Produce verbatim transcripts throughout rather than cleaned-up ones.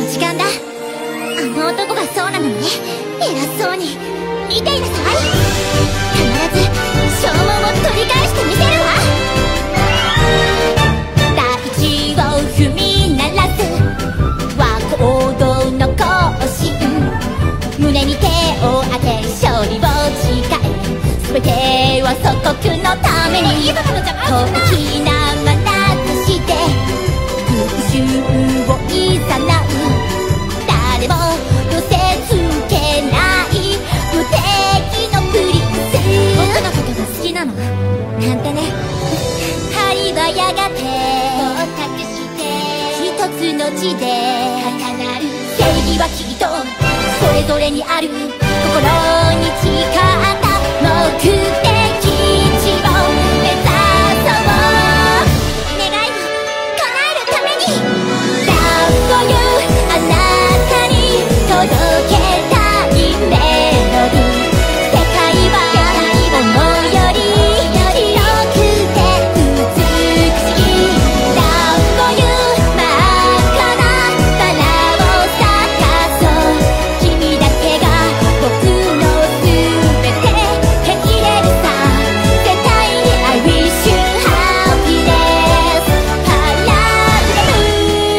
時間だ。あの男がそうなのね。偉そうに見ていなさい。必ず証文を取り返してみせるわ。大地を踏み鳴らす和行動の行進、胸に手を当て勝利を誓い、全ては祖国のために。大きな眼差しで復讐をいざなう、誰も寄せつけない無敵のプリンス。僕のことが好きなのなんてね。針はやがて到達して一つの地で高鳴る。正義はきっとそれぞれにある。心に誓った目的地を目指そう。願いを叶えるために Love for you あなたに届けたいメロディー。世界は思うより広くて美しい。 Love for you 真っ赤なバラを咲かそう。君だけが僕の全て手に入れるさ。絶対に I wish you happiness パラグラム。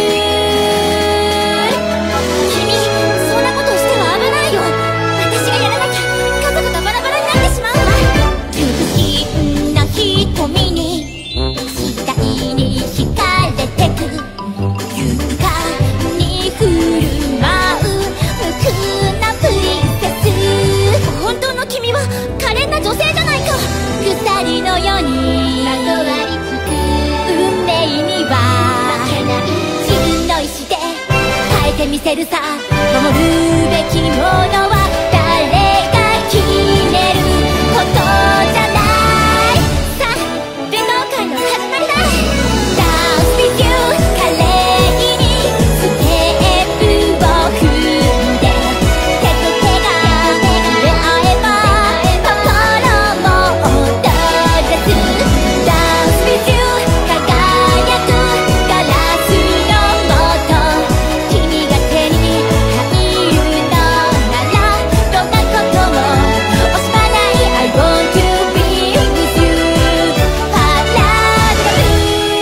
君そんなことしては危ないよ。私がやらなきゃ家族がバラバラになってしまうわ。純真な瞳に次第に惹かれてく、勇敢に振る舞う無垢なプリンセス。本当の君は可憐な女性じゃないか。鎖のようにまとわりつく運命には負けない。自分の意志で変えてみせるさ。守るべきものは誰が決めることじゃない。さあ運動会の始まりだ。 Dance with you 華麗にステップを踏んで、手と手が触れ合えば心も踊れる。 Dance with you 輝くガラスのもと、君が手に入るのならどんなことも惜しまない。 I want to be with you パラグラム。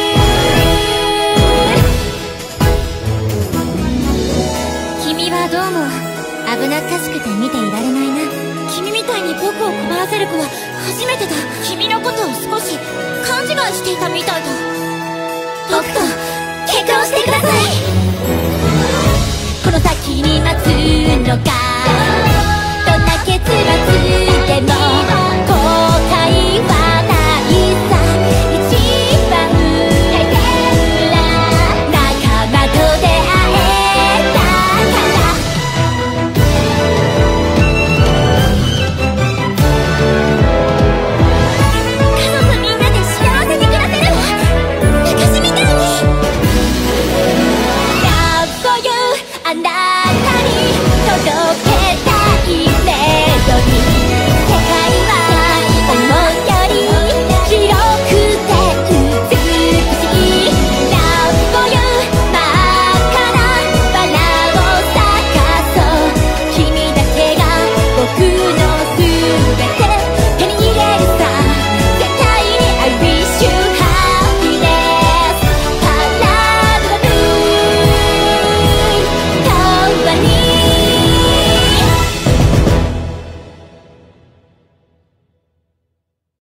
君はどうも危なっかしくて見ていられないな。君みたいに僕を困らせる子は初めてだ。君のことを少し勘違いしていたみたいだ。僕と結婚してください。この先に待つのがどんな結末でも後悔はないさ。一番大切な仲間と出会えたから。家族みんなで幸せに暮らせるわ。昔みたいに Love for you あな